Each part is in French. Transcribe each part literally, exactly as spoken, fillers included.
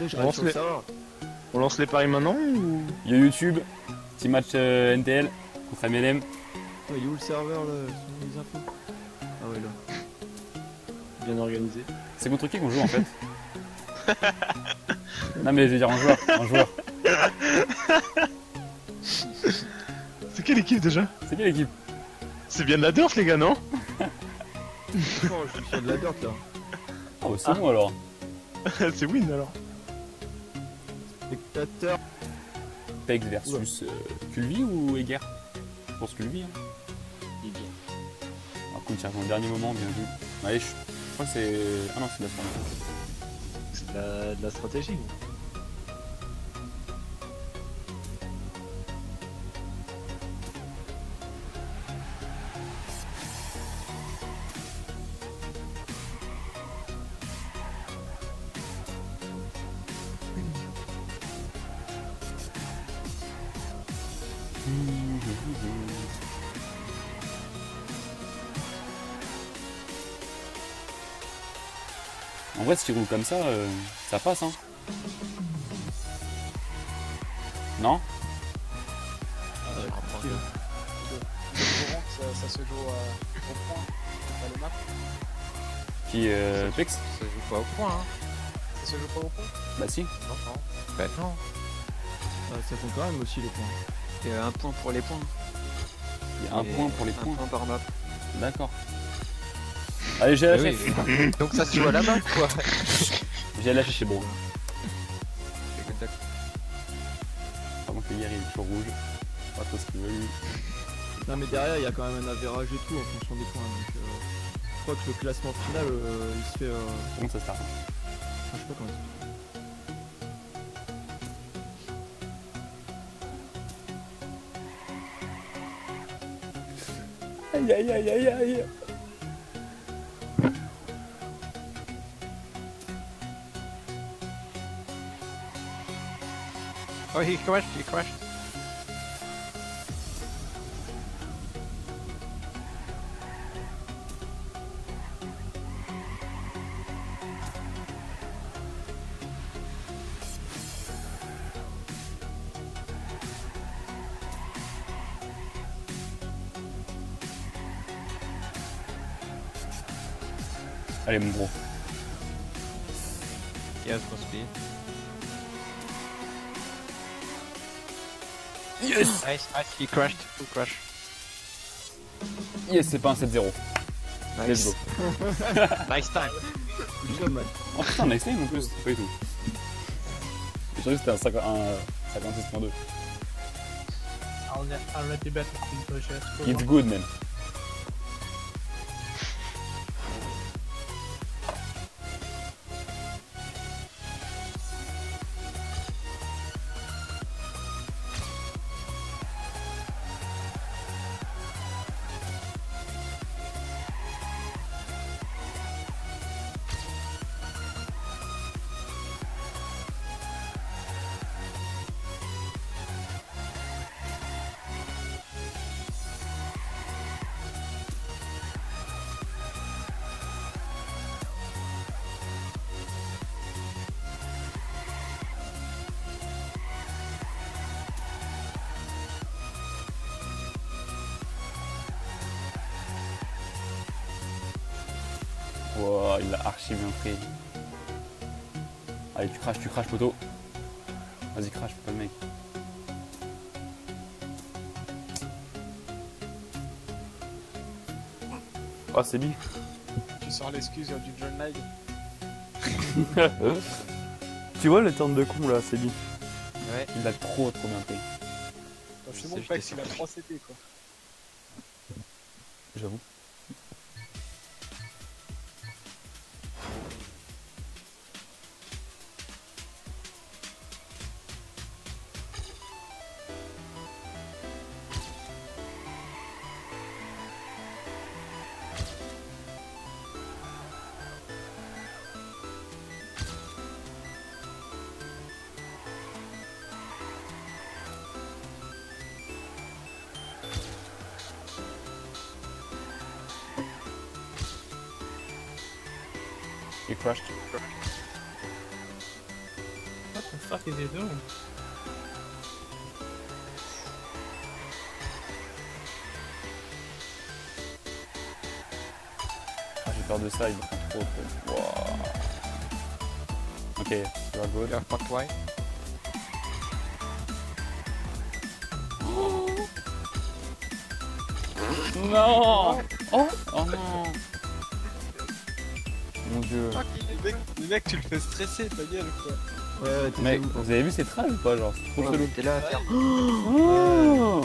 Après, je On reste lance sur le les- serveur. On lance les paris maintenant ou... Yo YouTube, petit match euh, N T L contre M L M. Attends, il est où le serveur là? Sur les infos. Ah ouais, là. Bien organisé. C'est contre qui qu'on joue en fait? Non mais je veux dire en joueur, en joueur. C'est quelle équipe déjà? C'est quelle équipe? C'est bien de la dirt les gars, non? Non, je suis sur de la dirt là. Oh c'est bon alors. C'est win alors. Spectateur. Pex versus euh, Culvi ou Eger? Je pense Culvi hein. Il est bien. Alors coup il tire dans le dernier moment, bien vu. Allez, je, je crois que c'est... Ah non c'est de la fin. C'est de la, de la stratégie. En vrai, si tu roules comme ça, euh, ça passe, hein. Non? Euh, Qui, là Courant, ça, ça se joue à, au point, pas les maps. Qui, euh, Pex? Ça joue pas au point, hein. Ça se joue pas au point. Bah si. Non, non. Bah non. Ah, ça compte quand même aussi les points. Il y a un point pour les points. Il y a un Et point pour les un points. point par map. D'accord. Allez, j'ai Ah lâché. oui, donc ça se joue à la map, quoi. J'ai lâché chez Bro. D'accord. Par contre, le hier, il est toujours rouge. Pas trop ce qu'il veut, lui. Non, mais derrière, il y a quand même un avérage et tout en fonction des points. Donc, euh, je crois que le classement final euh, il se fait. Euh... Comment ça start? ah, je sais pas comment ça se fait. Aïe aïe aïe aïe aïe. Oh, he crashed, he crashed. Allez, mon gros. Yes, must be. Yes! Nice, nice, he crashed, he crashed. Yes, c'est pas un sept zéro. Let's go. Nice time. Good job, man. Oh putain, nice time en plus. Pas du tout. Je croyais que c'était un cinquante- un cinquante-six point deux. Already better than Peugeot. It's good, man. Wow, il l'a archi bien pris. Allez, tu craches, tu craches, poteau. Vas-y, crache, pas le mec. Oh, c'est lui. Tu sors l'excuse du John Knight. Tu vois le turn de con là, c'est lui. Ouais. Il a trop, trop bien pris. Je C'est sais juste pas des s'il a trois C P quoi. J'avoue. He crashed. What the fuck is he doing? Ah, j'ai peur de ça, il me prend trop. Quoi. Wow. Ok, you are good. You are fucked wide. Non. Oh, oh non. Mon dieu. Le mec, le mec, tu le fais stresser, ta gueule quoi. Ouais, ouais, t'es Mec, où, vous avez vu ces traces ou pas, genre? C'est trop chelou. T'es là à faire. Oh.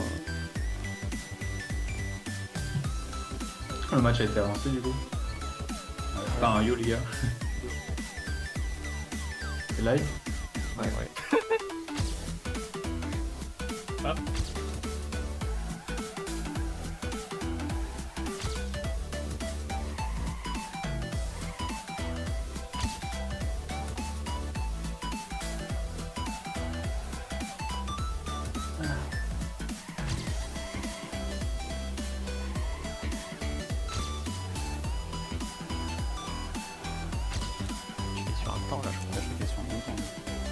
Le match a été avancé du coup. Enfin, yo les gars. C'est live? Ouais, ouais. Ah. Je suis sur un temps là, je crois. Là, je fais question en même temps.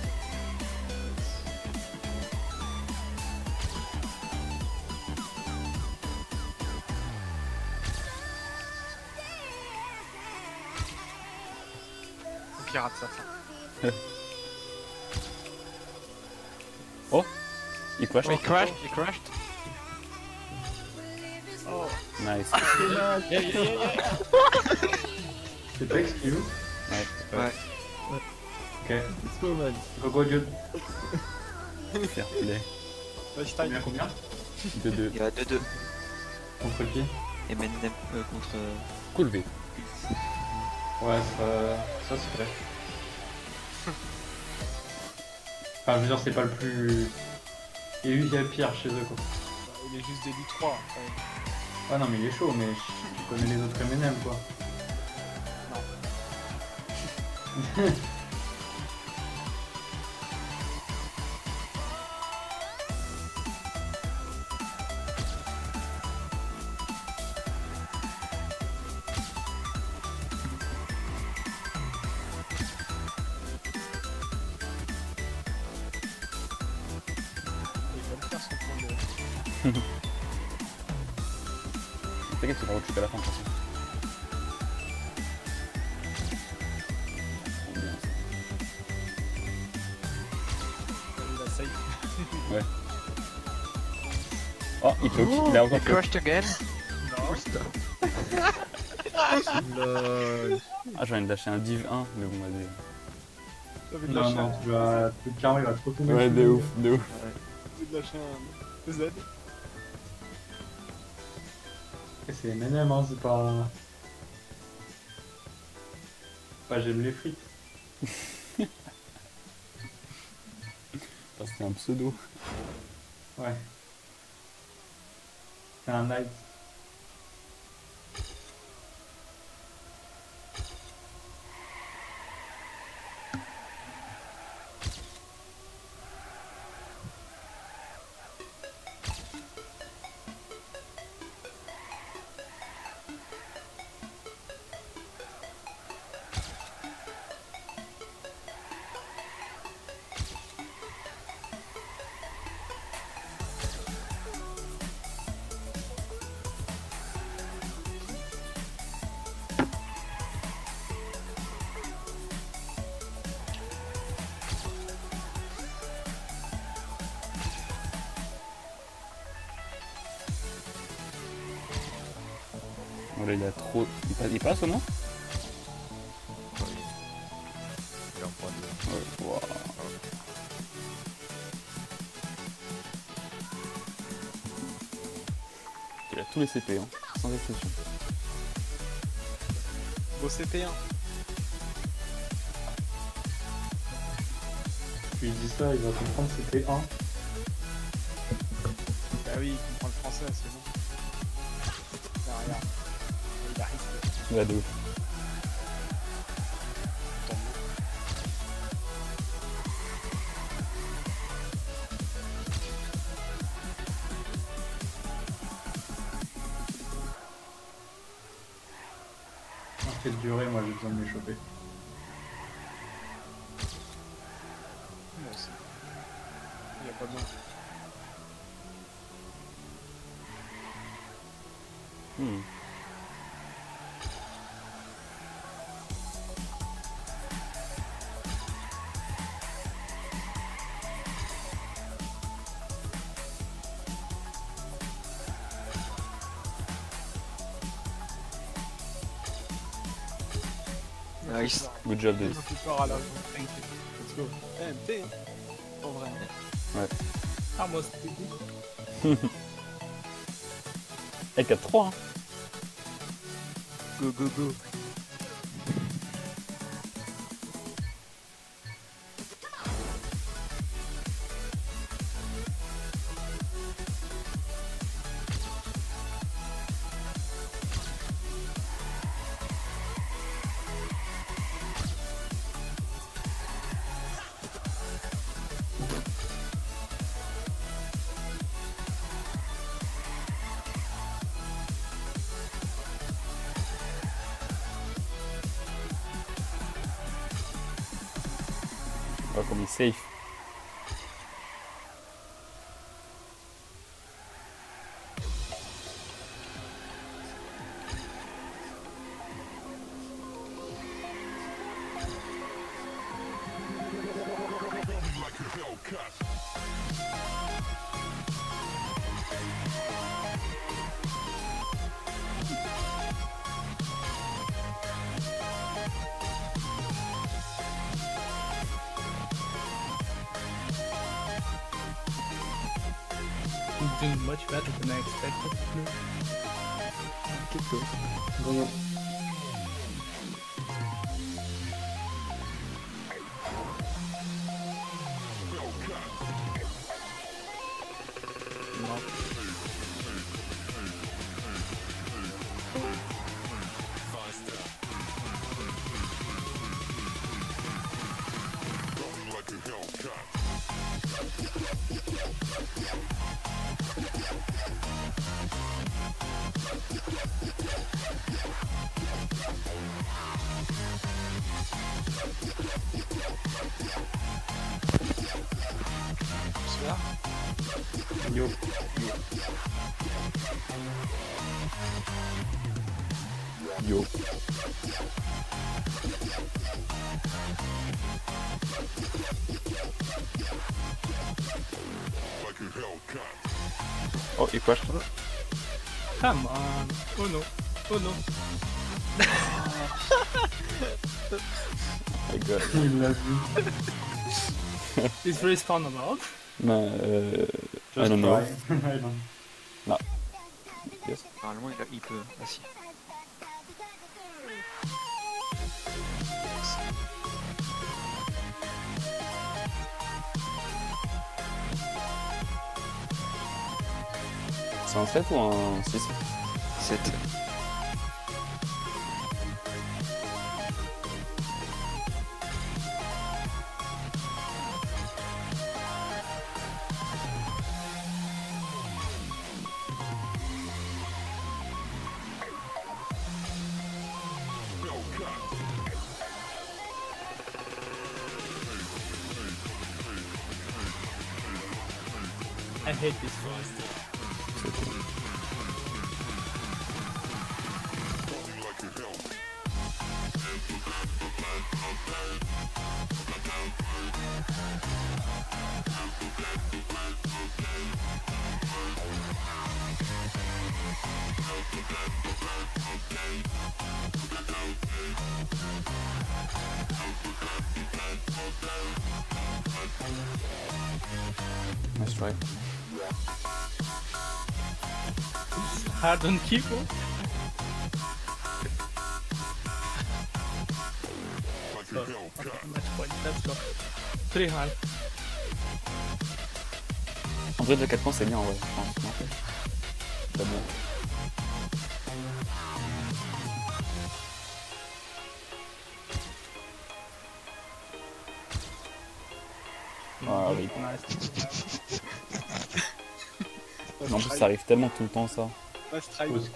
On pirate ça. ça. Oh, il crash. Oh, he crashed, he crashed. Nice. C'est pas exclu. Ouais. Ouais. Ok. Let's go, man. Go go Dieu. Fair play. Vas-y, T'as time. bien combien? deux deux. Il y a deux deux. Contre qui? Et Menem euh, contre. euh, Cool V. Ouais, ça, ça c'est vrai. Enfin, je veux dire, c'est pas le plus. Il y a eu il y a pire chez eux quoi. Il est juste d'élite trois. Quand même. Ah non, mais il est chaud, mais je connais les autres M and M quoi. Non. Il va le faire son point de. T'inquiète, c'est pas où tu fais à la fin de toute façon. Il a safe. Oh, il choke, il a encore He choke. crashed again. Lol. Ah, j'ai envie de lâcher un div un, mais bon, vas-y. T'avais de Non, lâcher non, tu vas. Clairement, il va trop tomber. Ouais, dessus. de ouf, de ouf. un- de lâcher un Z. Et c'est M and M, hein, c'est pas. Pas j'aime les frites. Ah, c'était un pseudo. Ouais. C'est un night. Bon, là, il a trop. Il passe, il passe au moins? Il est en point de. Ouais, wow. Il a tous les C P, hein, sans exception. Beau C P un. Tu lui dis ça, il va comprendre que c'était un. Bah oui, il comprend le français, c'est bon. Là, regarde. Il arrive. Ouais, de ouf. Tant mieux. En fait, durer, moi j'ai besoin de m'échauffer. aussi. Il y a pas bien. Hmm. Nice. Good job, J'ai Davis. plus peur à la thank you. Let's go. Eh, M T, en vrai. Ah, moi c'était good. Eh, quatre trois, hein. Go go go. On va comme il est safe. He's doing much better than I expected. Keep going. Bon. Celui-là. Yo. Yo. Oh, il crash. Come on. Oh no. Oh no. My god. Il l'a vu. Is respawn allowed? Ben, euh... I Just don't know. try. I don't- Yes. Normalement il, a, il peut. Ah si. C'est un sept ou un six? sept. I hate this one. Nice try. Hard on keyboard. So, okay, match point. Let's go. Three hard. En vrai, de quatre points, c'est bien, ouais, je pense. Non, pas bien. Ah oui. Nice. En plus, ça arrive tellement tout le temps, ça. Nice try. Osk.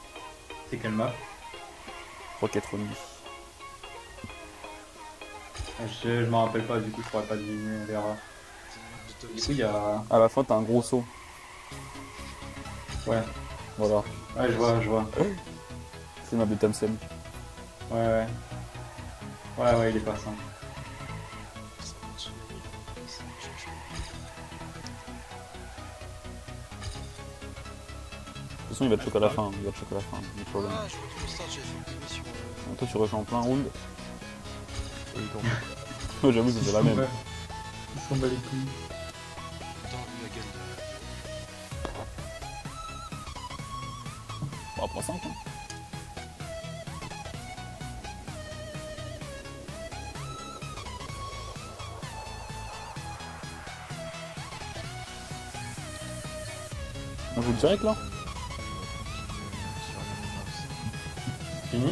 C'est quelle map? Rocket Ronnie. Je, je m'en rappelle pas, du coup je pourrais pas diminuer les rares. Du coup il y a... À la fin, t'as un gros saut. Ouais, Voilà. ouais je vois, je vois. C'est ma de Thompson. Ouais, ouais. Ouais, ouais, il est pas simple. De toute façon, il va te choquer à la fin. Il va te choquer à la fin. No problem. Ah, je vois tout le start, j'ai fait une mission. euh, Toi, tu rejoins en plein round. Et donc, Moi, j'avoue, c'est la même. Ils s'en bat les couilles. Dans la gueule de... Bon, après cinq, hein. On joue direct là? Fini?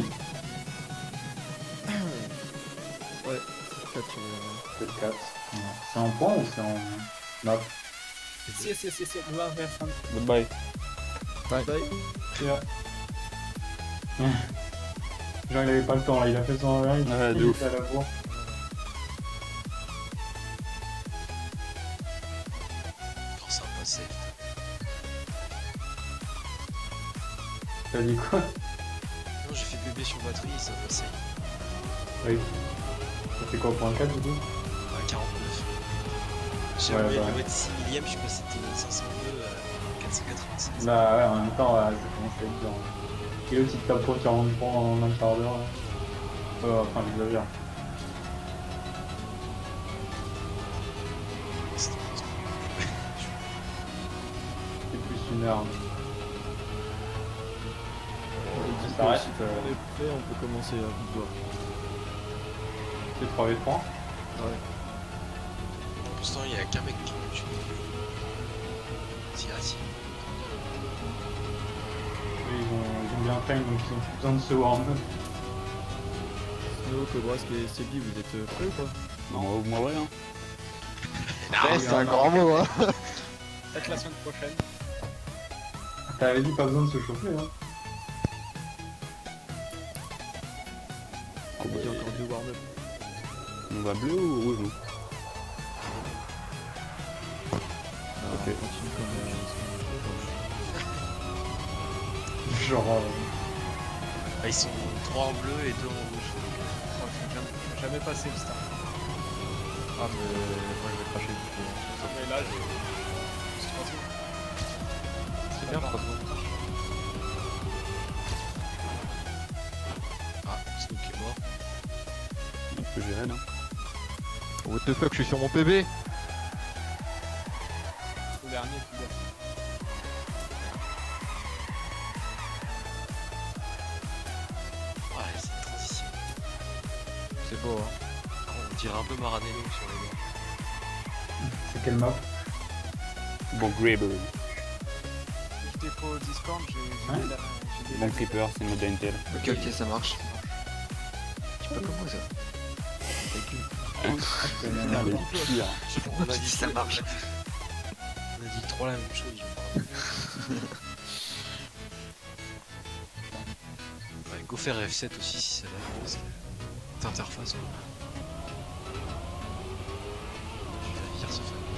ouais, quatre sur les... C'est le quatre. Ouais. C'est en point ou c'est en map? Si, si, si, si, on va vers fin. Goodbye. Bye bye. Genre il avait pas le temps là, il a fait son live, Ouais, de il ouf. était à la bourre. Quand ça va passer. T'as dit quoi? Non, j'ai fait bébé sur batterie et ça va passer. Oui. Ça fait quoi pour un quatre du coup? À quarante-neuf. J'ai Ouais, amélioré bah. de six millième, je suis passé de cinq cent deux à quatre cent quatre-vingt-seize. Bah ouais, en même temps, ouais, ça commence à être dur. Et le petit tapeau qui rentre pas en un quart d'heure. là. Euh, enfin, j'exagère. C'était pas trop. C'est plus une heure. On dit Ça arrête, que si euh. on est prêt, on peut commencer à bout de doigt. C'est trois v trois. Ouais. Pour l'instant, il y a qu'un mec qui me tue. Si, ah, si. Ils ont, ils ont bien time donc ils ont plus besoin de se warm-up. Snow, Cobras et Sebi, vous êtes euh, prêts ou pas? Non, moi, ouais, hein. Ouais, c'est un grand mot, hein. Peut-être la semaine prochaine. T'avais dit pas besoin de se chauffer hein. Ah, Il y a bah, encore deux warm-up. on va bleu ou rouge nous? Ah, Ok. on continue comme euh, Genre. Euh... Ah, ils sont trois en bleu et deux en rouge. Oh, je vais jamais, jamais passé le start. Ah, mais moi je vais cracher du coup. Mais là, j'ai. C'est trois secondes. C'est bien, trois secondes. Ah, Snook est mort. On peut gérer là. What the fuck, je suis sur mon P B. Au dernier, tout bien. Ouais, c'est une transition. C'est beau, hein. On dirait un peu Maranello sur les bords. C'est quelle map? Bon, Grable. Je déco au Discord, j'ai Ouais. j'ai la- j'ai des- Bon Creeper, c'est le mode Intel. Ok, ok, ça marche. Tu peux comment ça? Ah, mais pire. On a Si dit ça marche. On a dit trois la même chose. je crois. Ouais, go faire F sept aussi si ça va. Parce que cette interface. Quoi. Je vais la lire ce fameux.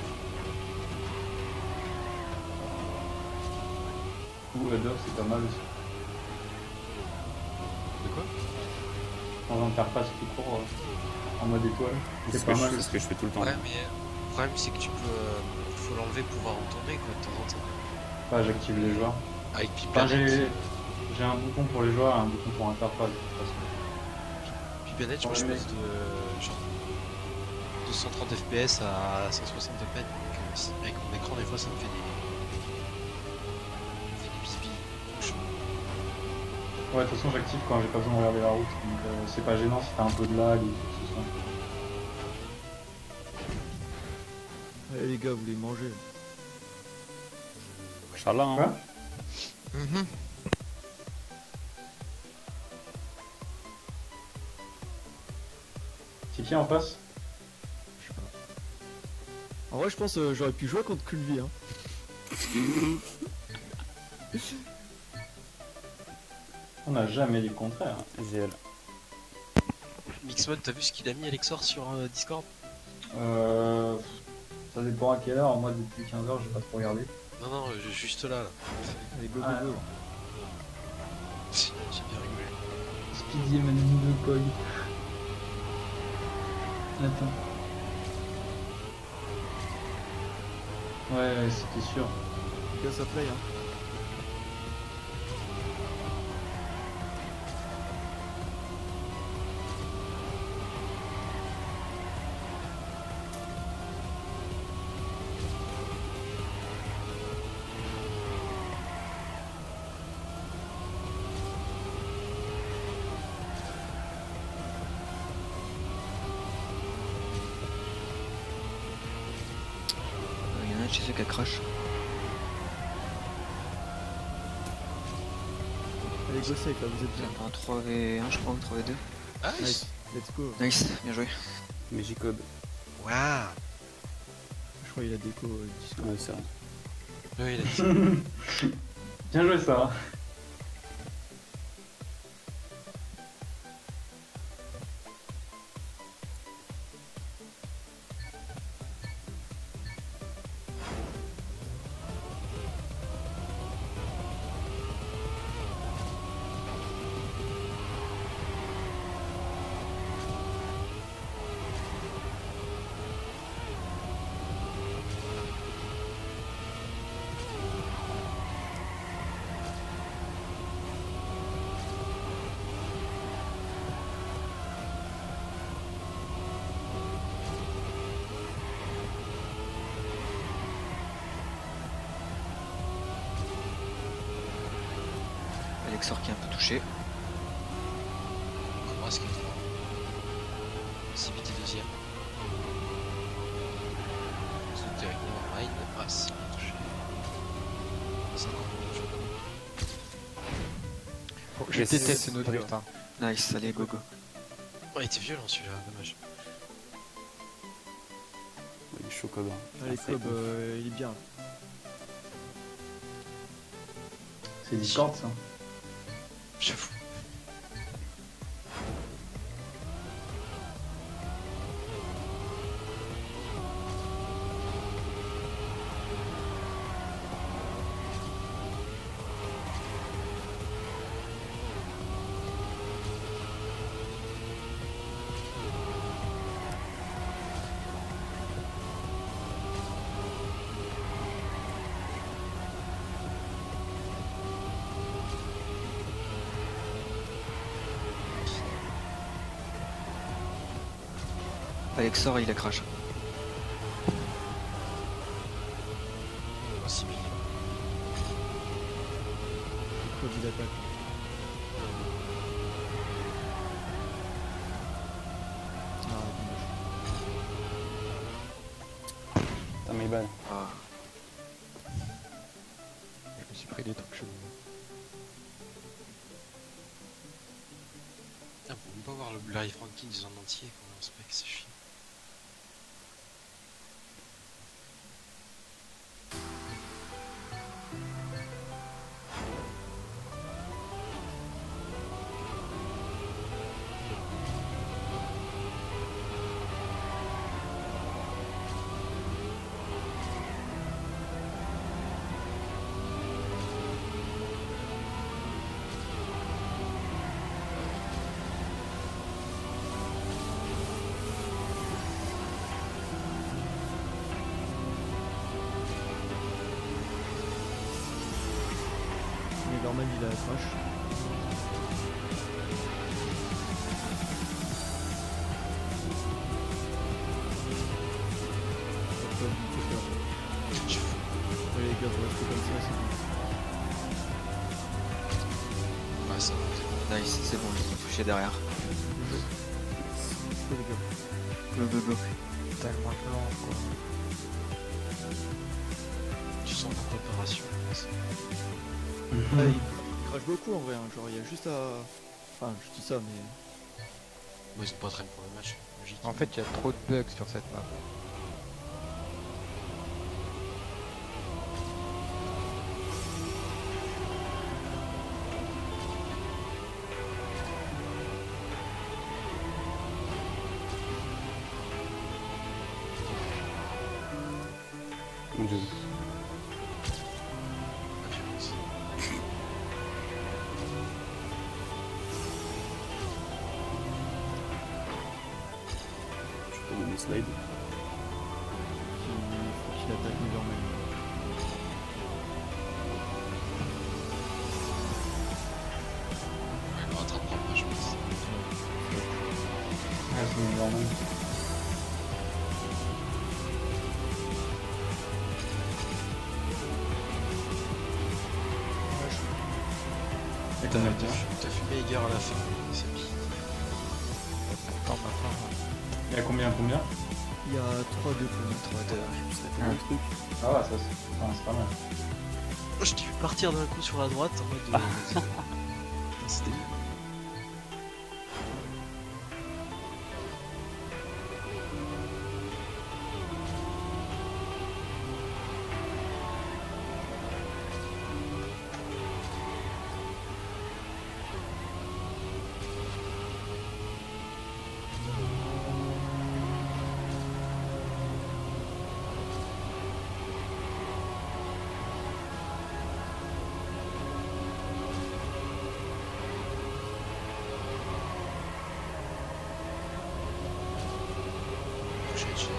Ou Header c'est pas mal aussi. De quoi? Dans l'interface tout court euh, en mode étoile. C'est C'est ce, pas que je- mal. c'est ce que je fais tout le temps. Ouais, mais le problème c'est que tu peux. euh, faut l'enlever pour pouvoir en tourner quoi de temps en temps. Enfin, j'active les joueurs. Avec Enfin, Pipanet. j'ai j'ai un bouton pour les joueurs et un bouton pour interface. de toute façon. Pipanet, moi je passe de genre deux cent trente F P S à cent soixante F P S. Donc euh, si- avec mon écran, des fois ça me fait des. ça me fait des bisbilles. Donc, je- Ouais, de toute façon, j'active quand j'ai pas besoin de regarder la route. Donc, euh, c'est pas gênant si t'as un peu de lag ou quoi que ce soit. Allez les gars, vous voulez manger? Inch'Allah, hein. Quoi? Mhm. C'est qui en face? En vrai, je pense que j'aurais pu jouer contre Kulvi. Hein. On n'a jamais dit le contraire. G L. Mixmon, t'as vu ce qu'il a mis Alexor sur euh, Discord? Euh... Ça dépend à quelle heure, moi depuis quinze heures j'ai pas trop regardé. Non, non, euh, juste là, là. Allez, go, go, Ah, go. J'ai bien rigolé. Speedy m'a dit de Koi. Attends. Ouais, ouais, c'était sûr. Les gars, ça play, hein. Il y en a un de chez eux qui a crash. Allez, go safe, là, vous êtes bien. C'est un trois v un je crois, ou trois v deux. Ah, Nice, let's go. Nice, bien joué. Mais j'y code. waouh. Je crois qu'il a déco euh, Discord. Ouais, c'est vrai. Ouais, il a dit. Bien joué ça. Alexor qui est un peu touché. Comment est-ce qu'il est C B T deuxième. C'était avec Nevermind. Ah, si, il est touché. cinquante minutes. Je Yes. déteste ce notre drift. Hein. Nice, allez, go go. Oh, il était violent celui-là, dommage. Il est chaud code. Allez, Ah, c'est Cobb, cool. euh, il est bien. C'est Discord ça. J'avoue. Alexor il a crash. C B. Cobb, il attaque. Ah, dommage. T'as mes balles. Ah, Je me suis pris des trucs chelous. Ah, pour ne pas voir le Larry Franklin en entier, comment on se fait que c'est chiant. Nevermind, il a crash. Cobb, il fait peur. Allez, les gars, faut rester comme ça, c'est bon. Ouais, ça va. nice, c'est bon, ils ont touché derrière. Let's go, les gars. Go go go. Tellement lent quoi. Tu sens la préparation. Ah, il, il crache beaucoup en vrai, hein. Genre il y a juste à... Enfin, je dis ça, mais... Moi, ils ont pas très pour le match. Logique. En fait, il y a trop de bugs sur cette map. Mon dieu. La violence. Je peux me slide. Il faut qu'il attaque Nevermind. Ouais, il le rattrapera pas, je pense. Ah, c'est normal. Et T'as combien de t'as temps fu- t'as fumé Eger à la fin. C'est pire. Attends, maintenant. Il y a combien, combien Il y a trois deux pour moi. trois deux. Ça fait un truc. Ah ouais, ça c'est enfin, c'est pas mal. Je t'ai vu partir d'un coup sur la droite en mode. euh, vas-y. C'était. J'ai- j'ai-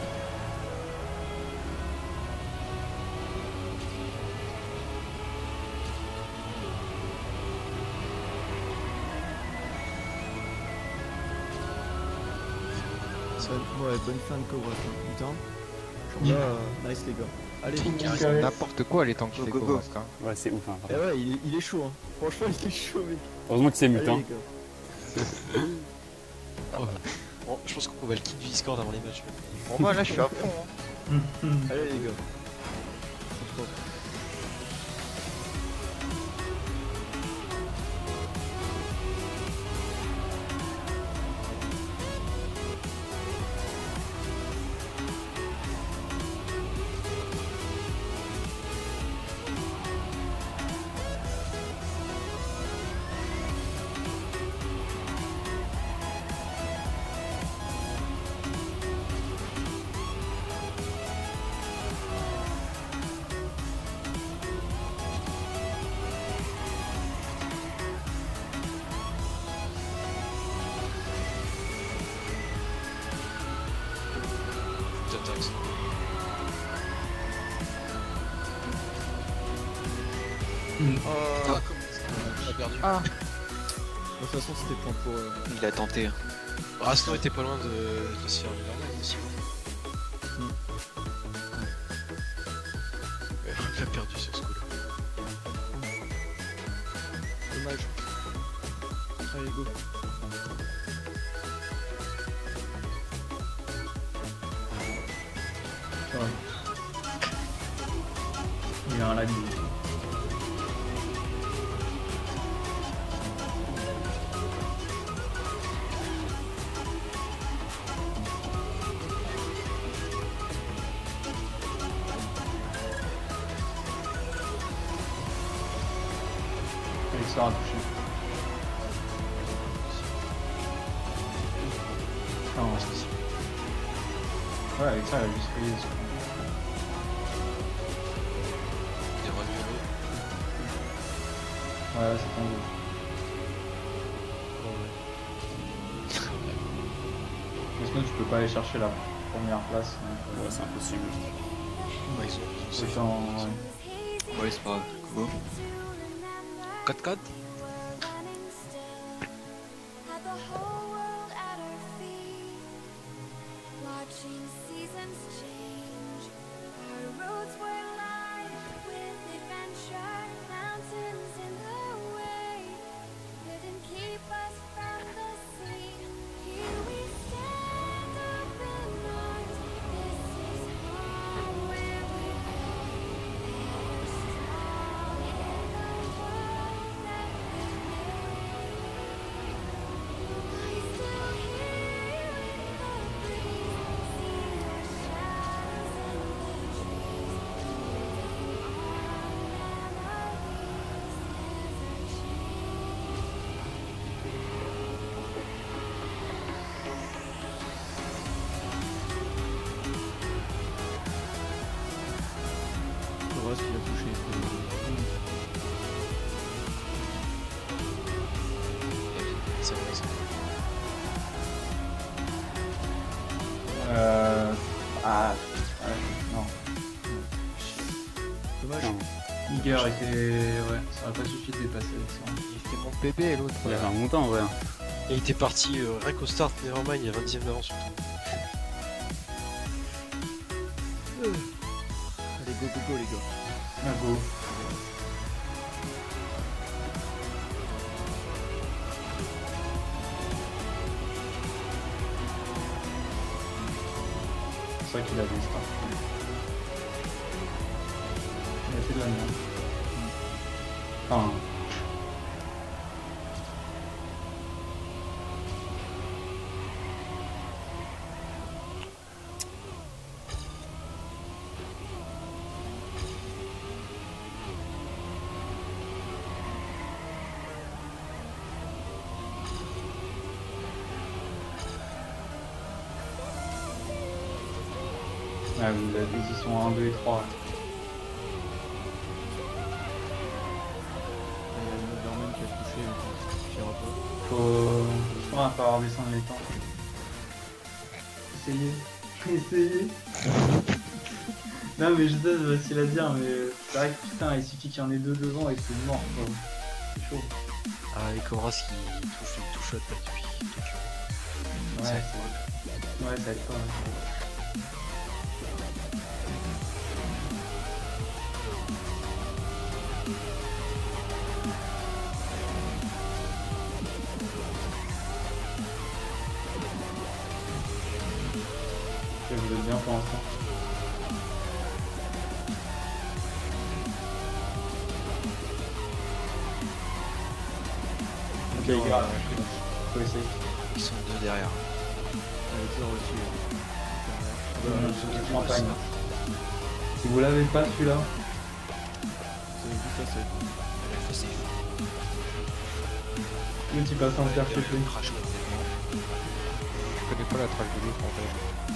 Ça, ouais, bonne fin de Cobra, ça. Putain. Genre là, euh, nice les gars. Allez, Carré. N'importe quoi les tanks Go, les go, go. Cobras, hein. Ouais, c'est ouf. Hein, eh ouais, il est, il est chaud, hein. Franchement, il est chaud, mec. heureusement que c'est mute. Allez, Hein. les gars. Oh, bon, je pense qu'on va le kick du Discord avant les matchs. Pour moi là je suis à fond. Hein. Allez, les gars. J'attaque ça. Oh, Ah, comment ça On a perdu. Ah, de toute façon, c'était point pour. Euh... il a tenté. Hein. Rasno était pas loin de, de se faire Nevermind aussi. Hmm. Ouais, il a perdu sur ce coup-là. Dommage. Allez, go. Il y a un lag. Il sera touché. Ah, ouais, c'est sûr. Ouais, avec ça, il a juste payé. Il aura mieux. Ouais, c'est tendu. Mais sinon, tu peux pas aller chercher la première place. Donc, Ouais, c'est impossible. Ouais, ils ont, ils ont c'est safe. en- ouais. Ouais, c'est pas grave. Go. quatre quatre. Had the whole world at our feet, watching seasons change. Our roads were lined with adventure, mountains in the way, couldn't keep us from the sea. Here we stand open arms. This is home where we are strong in the world that we made. I still hear the breeze, see your shadow. Coras qui l'a touché. C'est vrai, ça. Euh... Ah... ah non. Dommage. Non. Iger était... Ouais, ça aurait pas suffi de dépasser avec ça. Il fait mon P B et l'autre. Il avait un montant en vrai. Et il était parti euh, rien qu'au start, Nevermind, il y a vingt-dixième d'avance sur tout. Allez, go go go les gars. Ah, go. C'est vrai qu'il a des stars. Il a fait de la merde. Enfin... Ah oui, là, ils y sont à un, deux et trois. Il y a une Overman qui a touché, donc ça suffira pas. Faut... Je crois qu'il va falloir descendre les temps. Essayez. Essayez. Non mais je sais, c'est facile à dire, mais c'est vrai que putain, il suffit qu'il y en ait deux devant et c'est mort quoi. C'est chaud. Ah, et Coras qui touche une touche shot depuis Tokyo. Ouais, Ça, c'est... Ouais, ça aide pas. Ouais. Vous êtes bien pour l'instant. Ok, Ouais, grave. ouais, Faut essayer. Ils sont deux derrière. Elle est toujours au-dessus. Euh, c'est une campagne. Si vous l'avez pas celui-là, C'est juste assez. Il faut safe. le petit passant de faire chez lui. Crash complètement. Je connais pas la track de l'autre en fait.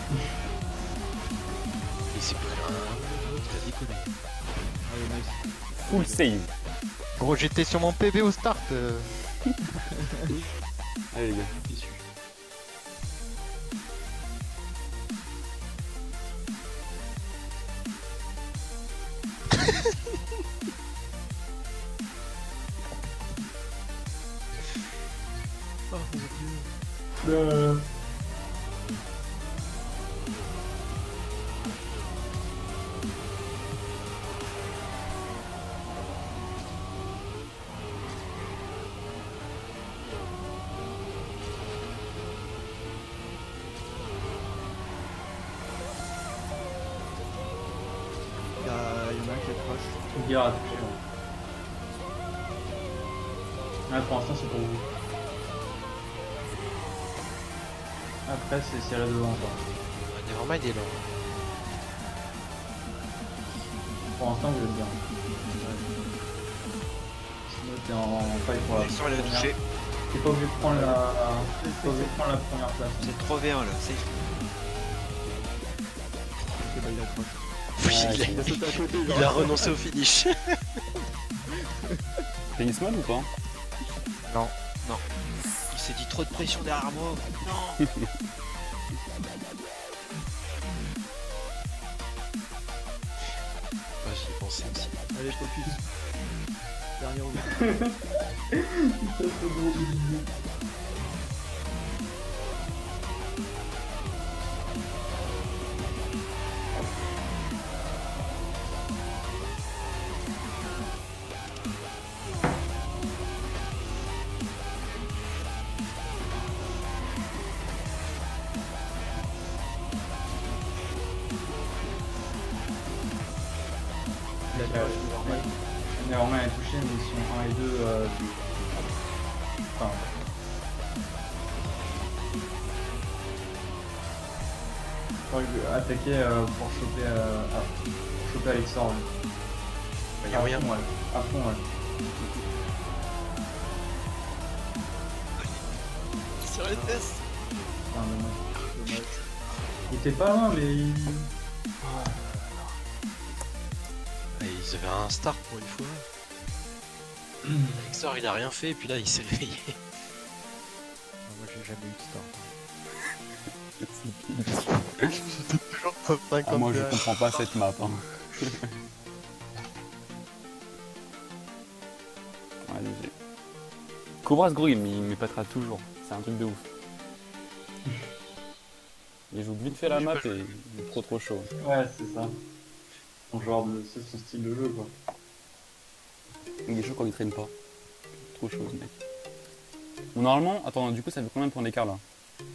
Il s'est pris un. L'autre il a déconné. Allez, nice. Full save. Gros, j'étais sur mon P B au start. euh. Allez les gars. Oh mon dieu. Euh... Il y, a... il y en a un qui a crash. Iger a touché. Ouais. Ouais, pour l'instant c'est pour vous. Après c'est si elle a devant quoi. Nevermind est là. Pour l'instant vous êtes bien. Sinon t'es en fight pour la Sur elle a première. touché. T'es pas obligé de prendre la... T'es pas obligé de prendre la première place. C'est trois v un là, safe. Ok, bah il a crash. Oui, Ouais, il, a, Il a sauté à côté, genre. il a renoncé au finish. Tennisman ou pas? Non. Il s'est dit trop de pression derrière moi. Non. Ouais, j'y ai pensé aussi. Allez, je focus. Dernier round. Ça fait gros bisous. Néanmoins elle est touchée mais ils sont un et deux euh, du... Enfin... Je crois que je vais attaquer euh, pour choper euh... ah, pour choper Alexor. Ouais. Y'a rien. À fond, ouais. À fond, ouais. Sur les tests. Enfin, dommage. Dommage. Il était pas loin mais il... Ah, ils avaient un star pour une fois. Hector il a rien fait et puis là il s'est réveillé. Ah, moi j'ai jamais eu de star. Toujours top cinq. Ah, moi je comprends pas cette map. Hein. Ouais, léger. Cobra ce gros il m'épatera toujours, c'est un truc de ouf. Il joue vite fait la map et il est trop trop chaud. Ouais, c'est ça. Son genre de. C'est son style de jeu, quoi. Il est chaud quand il traîne pas. Trop chaud ce mec. Bon, normalement, attends, du coup ça fait combien de points d'écart là?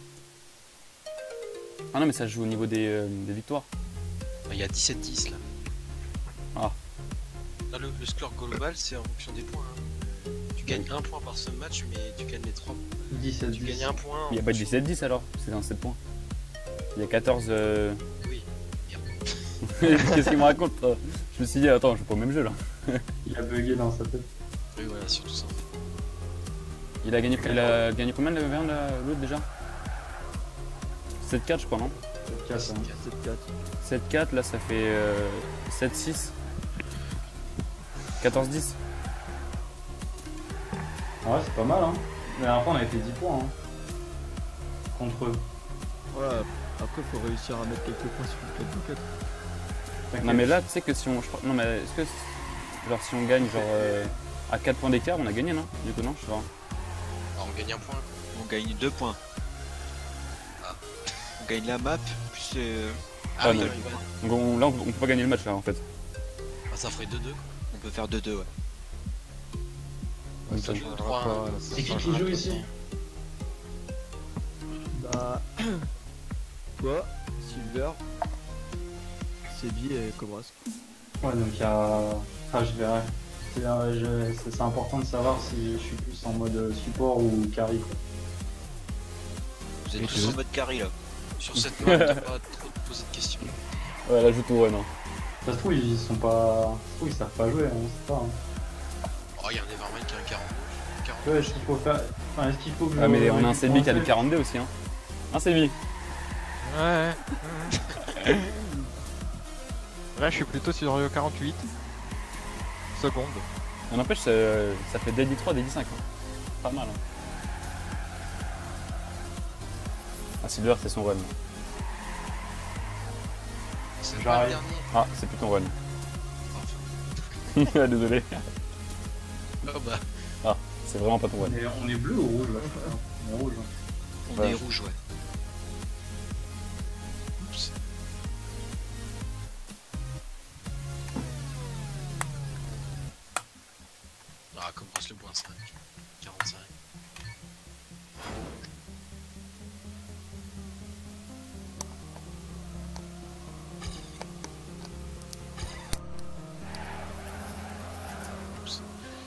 Ah non mais ça se joue au niveau des, euh, des victoires. Il y a dix-sept dix là. Ah. Là le, le score global c'est en fonction des points. Hein. Tu gagnes un point par ce match mais tu gagnes les trois. dix-sept Tu gagnes un point. Il n'y a pas de dix-sept dix alors, c'est dans sept points. Il y a quatorze... Euh... Oui. Qu'est-ce qu'il me raconte? Je me suis dit, attends, je joue pas au même jeu là. Il a bugué dans sa tête. Oui voilà, surtout ça en fait. Il a gagné, il a gagné combien de viande l'autre déjà? sept quatre je crois, non? sept quatre, hein. sept quatre. sept quatre, là ça fait euh, sept six. quatorze dix. Ah ouais, c'est pas mal, hein. La dernière fois, on a été dix points, hein. Contre eux. Voilà, après faut réussir à mettre quelques points sur le quatre quatre. Non mais là, tu sais que si on... je crois- Non mais est-ce que... Genre si on gagne genre euh, à quatre points d'écart, on a gagné, non? Du coup non, je sais pas. Alors on gagne un point. On gagne deux points. Ah. On gagne la map, plus euh, Ah, Ah oui, non. oui, voilà. Donc on- là, on, on peut pas gagner le match là en fait. Ah, ça ferait deux deux. on peut faire deux deux, ouais. Ouais, ça ça joue changera trois, pas. hein. là, ça C'est qui changera qui joue pas. ici? Bah, toi, Silver, Sebi et Cobras. Ouais, donc il y a. Ah, je verrai. C'est euh, je- c'est- c'est important de savoir si je suis plus en mode support ou carry, quoi. Vous êtes Et tous tu en veux mode carry là. Sur cette map, t'as pas trop posé de questions. Ouais, là, joue tout run. Hein. Ça se trouve, ils sont pas. Ça se trouve, ils savent pas jouer, hein, on sait pas. Hein. Oh, il y a un Evermind qui a un quarante-deux. quarante-deux. Ouais, est-ce qu'il faut faire. Enfin, est-ce qu'il faut que je. Ah mais on a un je- Sebi qui a du quarante-deux aussi. Hein. Un Sebi. Ouais. ouais. Là je suis plutôt sur le quarante-huit secondes. On n'empêche, ça, ça fait D D trois, D D cinq. Hein. Pas mal. Hein. Ah, Silver, c'est son run. C'est pas le J'arrive. dernier. Ah, c'est plus ton run. Enfin, Désolé. oh bah, Ah, c'est vraiment pas ton On run. est, on est bleu ou rouge là? On est rouge. hein. On Ouais. est rouge, ouais. oups. Ah, comme le point cinq. quarante-cinq. Oups.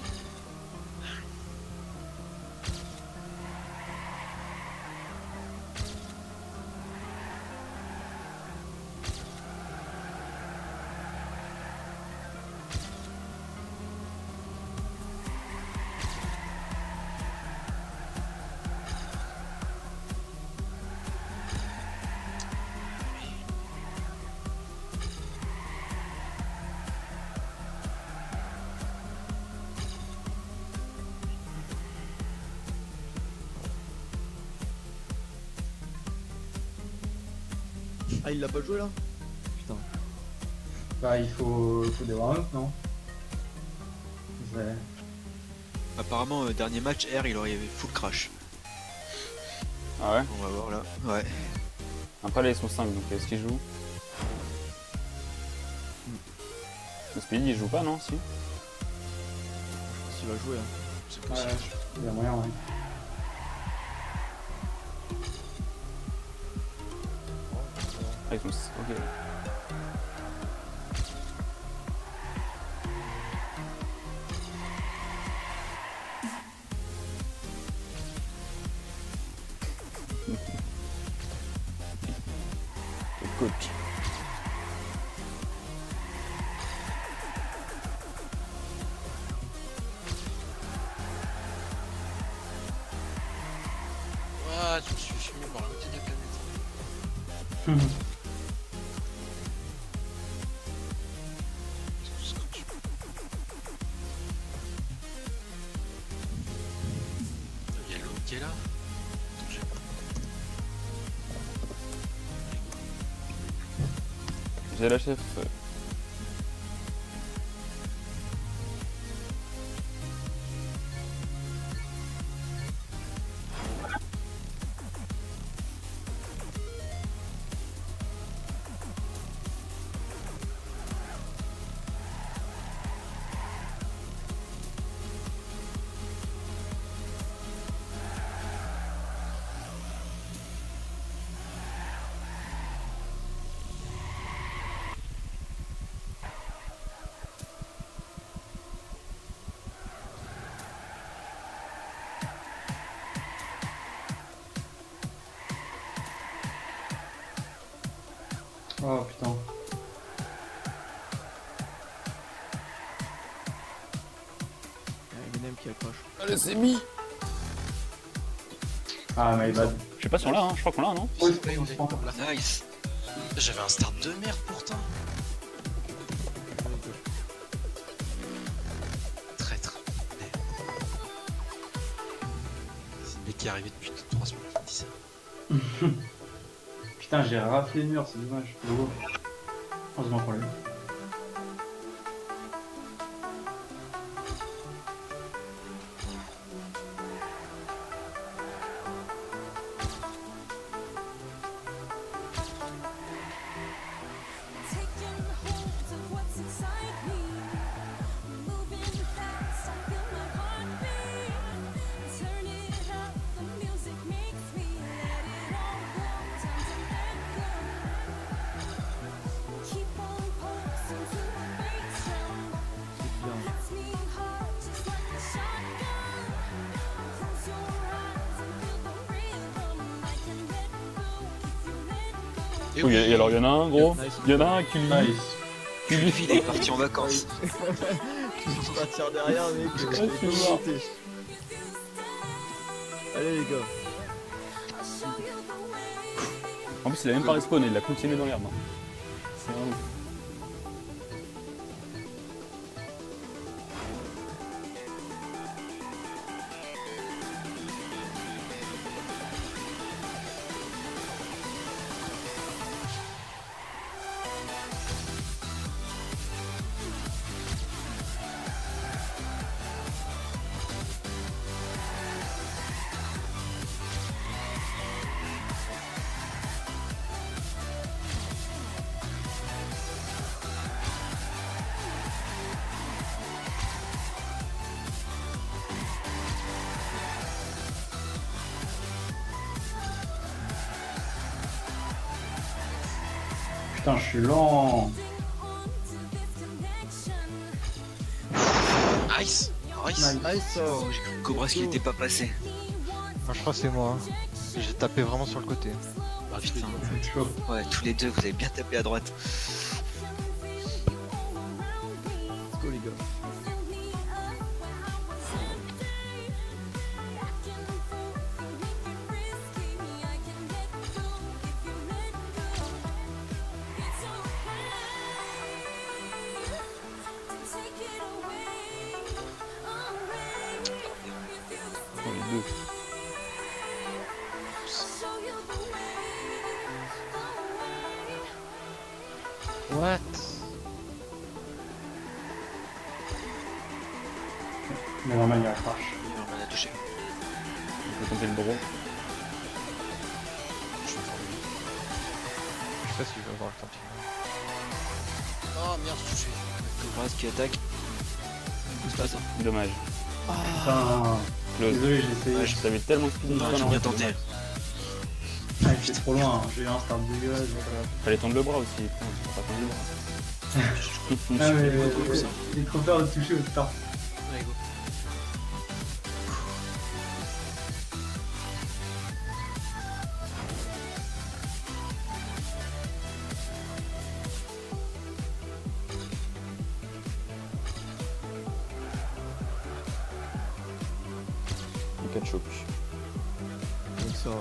Ah, il l'a pas joué là? Putain. Bah, il faut, il faut des warm-up, non? C'est- Apparemment, euh, dernier match, R il aurait full crash. Ah ouais. On va voir là. Ouais. Après là ils sont cinq, donc est-ce qu'ils jouent? Le Speedy il joue pas, non? Si. Je pense qu'il va jouer. Hein. C'est Ouais, possible. il y a moyen, ouais. Ah, ils sont six. Ok. Le coach. Ah, je me suis fumé par la moitié de la planète. Qu'est-ce que c'est que tu- J'ai lâché feu. Oh putain. Il y a qui accroche. Allez, c'est mis. Ah, my bad. Je sais pas si on l'a, hein. Je crois qu'on l'a, non? Ouais, on est- on l'a. Nice. J'avais un start de merde pourtant. Traître. C'est le mec qui est arrivé depuis trois semaines qui me dit ça. Putain, j'ai raflé le mur, c'est dommage. Logo. Heureusement pour lui. Taking hold of what's inside me, moving fast, I feel my heartbeat. Turn it up, the music makes me let it all go. Time to let go. Keep on pulsing to the bass drum. Hits me hard, just like a shotgun. Close your eyes and feel the rhythm. I can let go if you let go. Et Oui, et alors il y en a un gros, Nice. il y en a un qui lui Nice. qui lui Il est parti en vacances. Je vais tirer derrière, mec. Ouais, je c'est vais mort. monter. Allez, les gars. I'll show you the way. En plus il a même pas respawn, il a continué dans l'herbe. C'est un ouf. Putain, je suis lent. Nice. Nice. Nice. Nice. oh. J'ai cru que Cobras qu'il était pas passé. Moi je crois que c'est moi. hein. J'ai tapé vraiment sur le côté. Bah putain. C'est chaud. Ouais, tous les deux, vous avez bien tapé à droite. Let's go, les gars. Oh, les deux. What? Mais vraiment, il y a un crash. On l'a touché. On peut tenter le draw. Je sais pas si je vais avoir le temps de finir. Oh merde, touché. Cobras qui attaque. C'est pas ça. Dommage. Putain. Close. Désolé, j'ai essayé. Ouais, je t'avais tellement speed. Non, j'ai bien tenté. Ah, j'étais trop loin. J'ai eu un start dégueulasse. Fallait tendre le bras aussi. Putain, tu peux pas tendre le bras. Ah, mais beaucoup, ça. j'ai trop peur de toucher au start. Allez, go. Le ketchup. Donc ça, ouais.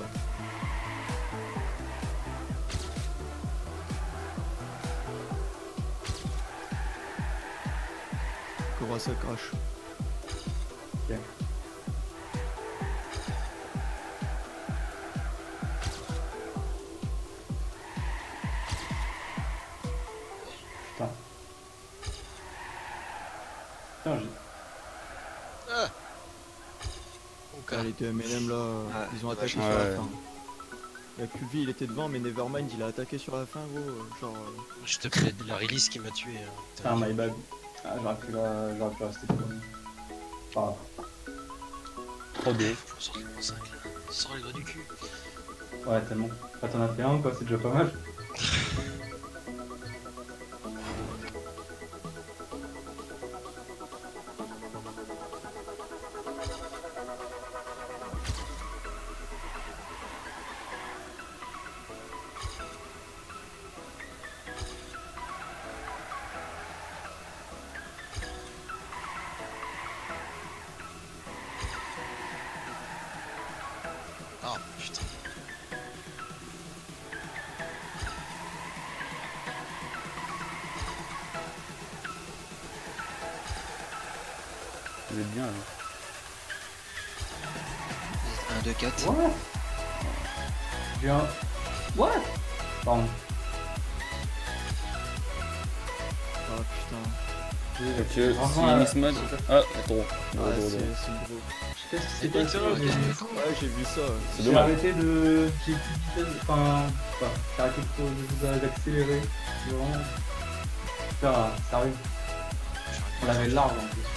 Cobra, ça crash. Ok. Putain. Putain, j'ai... Ah Ok. Ah, les deux M and M là, euh, Ah, ils ont dommage. attaqué sur Ouais. la fin. La Q V il était devant, mais Nevermind il a attaqué sur la fin, gros. euh, Genre. euh, Je te plais, la release qui m'a tué. hein. Ah, my bad. Ah, j'aurais pu, la... j'aurais pu rester premier. Pas grave. trois deux. Sors les cinq là. Sors les doigts du cul. Ouais, tellement. Ah, t'en as fait un, quoi, c'est déjà pas mal. Ah putain. Vous êtes bien là. un, deux, quatre. What? J'ai un... What? Pardon. Ah putain. Ok, si Franchement, euh, Miss Mode. Ah, trop. Ouais, Drôle, drôle, c'est drôle. c'est gros. Qu'est-ce qui s'est Et passé? toi, J'ai- qu'est-ce que tu fais? Ouais, j'ai vu ça. C'est J'ai dommage. arrêté de... J'ai plus de vitesse... Enfin... je sais pas. J'ai arrêté de- de- d'accélérer. C'est vraiment... Putain, sérieux. On avait large en plus.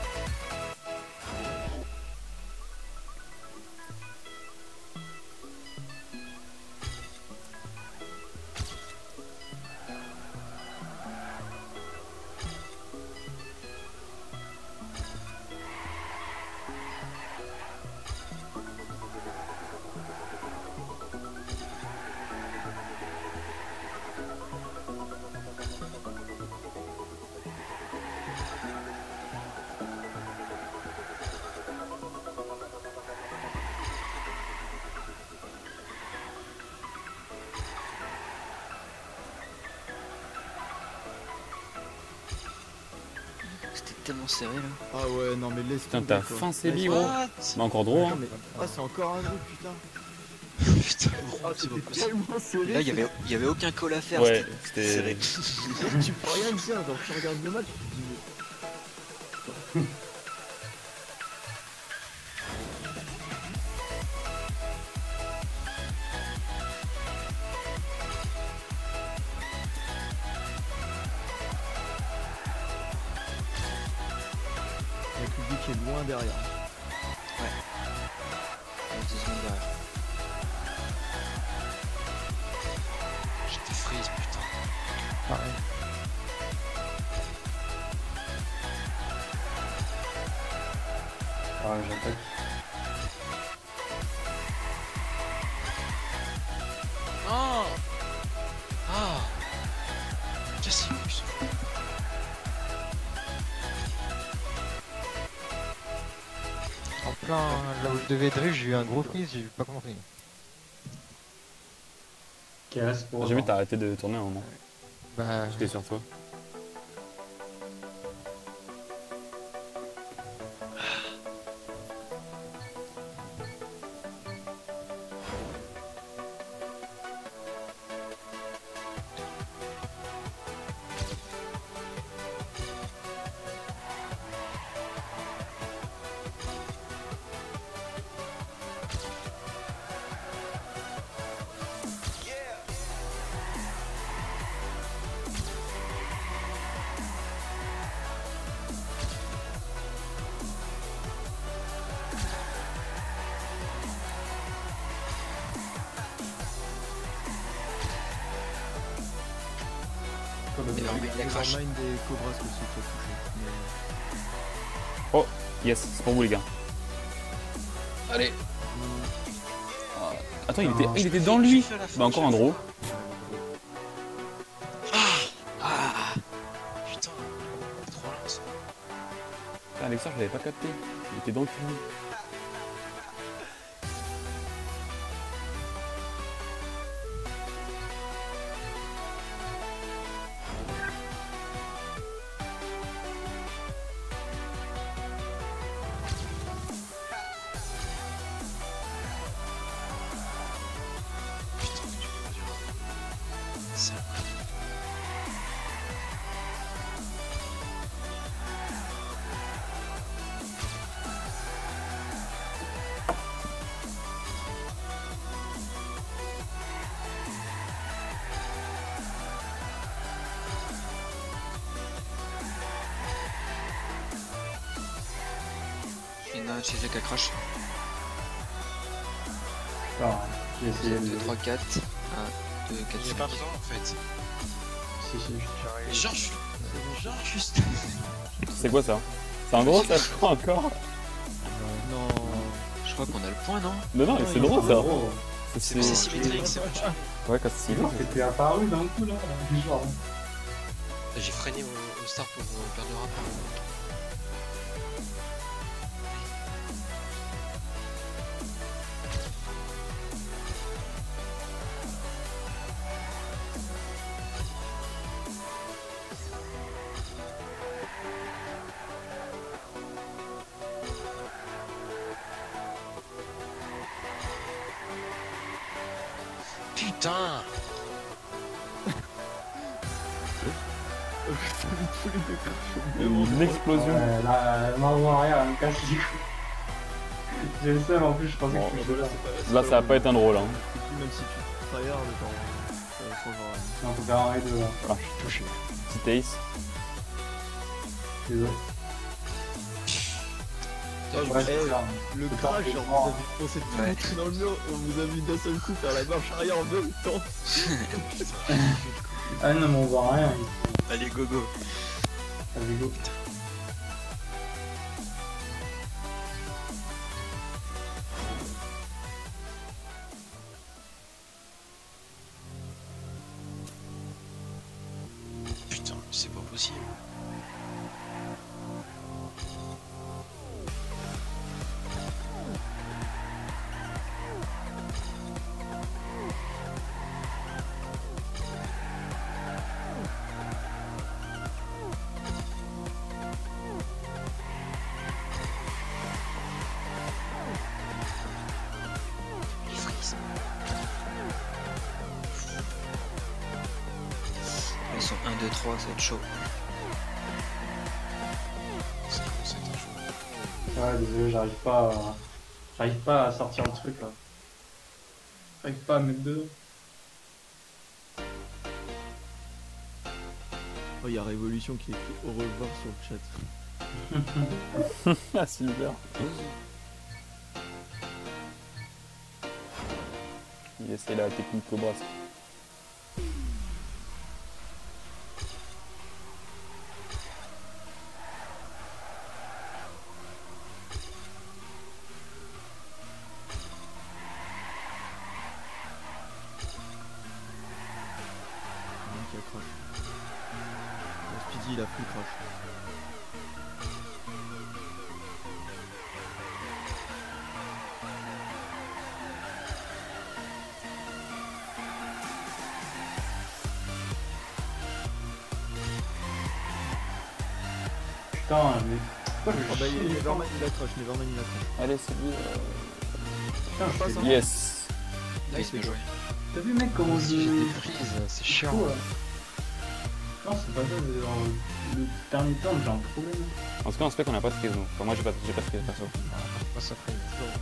C'était tellement serré là. Ah ouais, non mais laisse Putain, tomber, t'as quoi. faim, c'est Laisse bi, tomber. gros. What Bah, encore drôle, Attends, hein. mais- Ah, c'est encore un groupe, putain. Putain, gros, Ah, c'est pas c'était possible. tellement serré. Là, il y avait, il y avait aucun call à faire. Ouais, c'était c'était. serré. Tu peux rien dire, donc tu regardes le match, tu te dis. mais- Le public est loin derrière. dix secondes derrière. J'étais freeze, putain. Pareil. Ah, j'attaque. Ah Ah Qu'est-ce qu'il fait? En plein là où je devais drift, j'ai eu un gros freeze, j'ai pas compris. Qui reste pour... J'ai vu, t'as arrêté de tourner un moment. Bah, J'étais sur toi. Nevermind, il a crash. Nevermind et Cobras aussi qui a touché. Mais- Yes, c'est pour vous, les gars. Allez Attends, il était, Ah, il était je dans fais- lui. je fais à la fin, Bah, encore je un fais- draw. Ah Putain, trop lent. Putain, Alexandre, je l'avais pas capté. Il était dans le cul. Putain, tu peux pas dire. C'est a un sujet qui a crash. Enfin, j'ai essayé de... deux, trois, quatre. un, deux, quatre, Il est pas dedans en fait. Si, si. Mais genre, je... genre juste. C'est quoi ça? C'est un gros ça je crois encore? Non. Je crois qu'on a le point, non? Non, non, mais c'est drôle ça. Oh, C'est c'est symétrique, c'est bon. Ouais, quand c'est non, c'était apparu d'un coup là, genre. J'ai freiné au, au start pour euh, perdre le rapport. Putain! une explosion. Ouais, là, maman arrière, elle me casse les couilles. J'ai le seum en plus, je pensais Bon, que je Là, faisais c'est Là, ça va pas être un drôle. Hein. Même si tu tryhard, ça ça changera rien. Non, faut faire un et deux là. Ah, je suis touché. Petit ace. Désolé. Ah, Bref, eh, c'est ça. Le C'est crash, pas genre, vraiment- vous avez foncé tout Ouais. le dans le mur, on vous a vu d'un seul coup faire la marche arrière en même temps. Ah non, mais on voit rien. ici. Allez, go go. Allez, go. Putain, c'est pas possible. Les frises. Ils sont un, deux, trois, ça va être chaud. Ça commence à être chaud. Ouais, désolé, j'arrive pas à... J'arrive pas à sortir le truc là. J'arrive pas à mettre dedans. Oh, il y a Révolution qui écrit au revoir sur le chat. Ah, super. Il essaie la technique Cobra. Donc il y a crash. Le Speedy, il a plus crash. Putain, mais pourquoi Ah je bah, chie il- Nevermind il a crash, Nevermind il a crash. Allez, c'est lui. Putain, je passe, fais- hein. Yes. Nice, bien joué. T'as vu mec comment je... Si j'ai des frises, c'est chiant. Chaud, là. Non, c'est pas ça, c'est genre... Le dernier temps, j'ai un problème. En tout cas, on se fait qu'on a pas de prise, nous. Enfin, moi, j'ai pas, j'ai pas de prise perso. Moi ça ferait.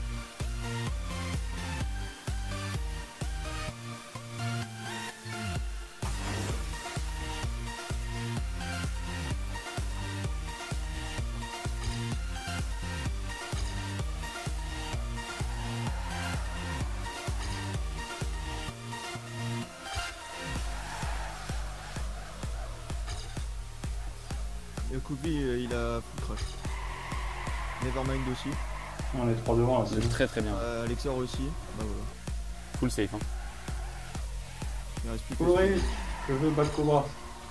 Et Kubi, euh, il a full crash. Nevermind aussi. On est trois devant là, c'est C'est bon. très très bien. Euh, Alexor aussi. Bah voilà. Full safe. Hein. Il reste plus que Oui, je veux battre Cobra.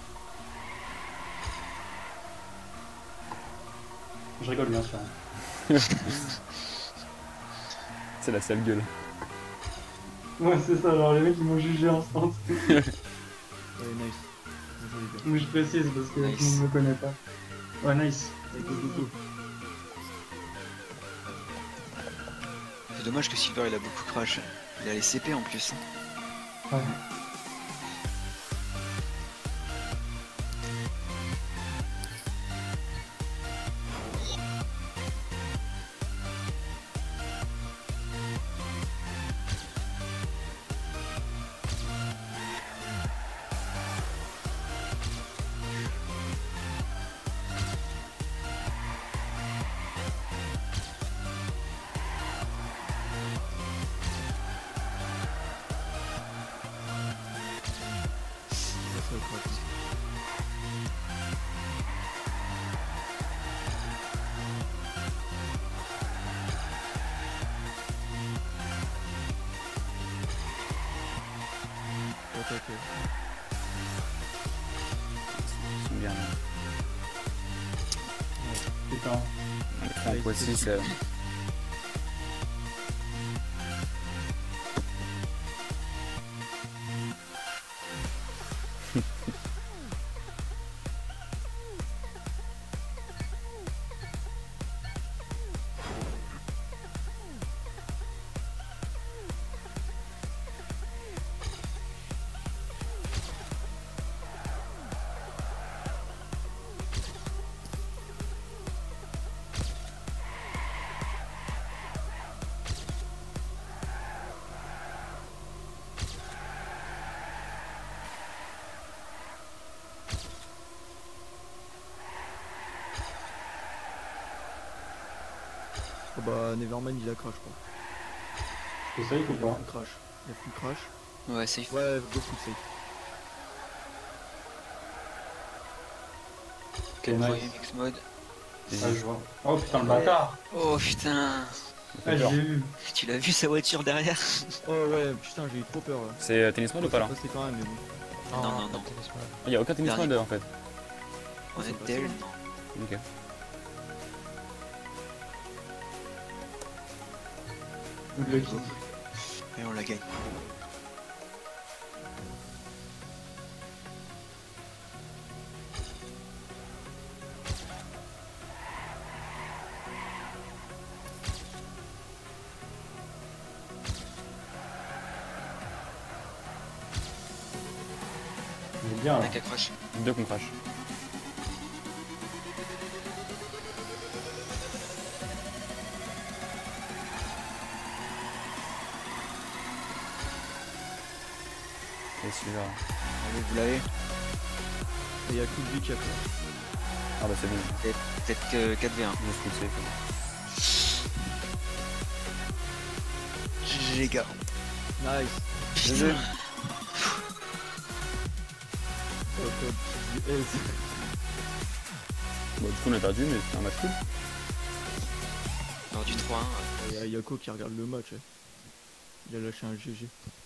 Je rigole bien sûr. C'est la sale gueule. Ouais, c'est ça, genre les mecs ils m'ont jugé en France. Ouais, nice. Joli gars. Mais je précise parce que Nice. tout le monde me connaît pas. Ouais, nice. Allez, go, go, go. C'est dommage que Silver il a beaucoup crash. Il a les C P en plus. Ouais. ça craque. Ok, ok. Ils sont bien. Putain. En point six, euh, Oh bah Nevermind il a crash quoi. C'est safe ou Il a pas? full crash. Il a full crash. Ouais, safe. Ouais, go full safe. Ok, Premier nice. mix mode. Ah, je vois. Oh putain, le bâtard! Oh putain, Ah, j'ai eu. tu l'as vu sa voiture derrière? Oh ouais, putain, j'ai eu trop peur là. c'est euh, tennis mode ou pas là? C'est quand même, mais bon. Non, non, non. Il y a aucun tennis Dernier. mode en fait. On c'est est pas tel, ça. non. Ok. Le kill. Et on la gagne. Il est bien On là. a qu'à crash. Deux qu'on crash. Et celui-là. Allez, vous l'avez. Et il y a coup de vie qui a fait. Ah bah c'est bon. Peut-être que quatre v un. Juste full safe. G G les gars. Nice. Putain. Top, top. Du ace. Bon, du coup on a perdu, mais c'était un match cool. Alors du trois un. Il y a Yako qui regarde le match. Ouais. Il a lâché un G G.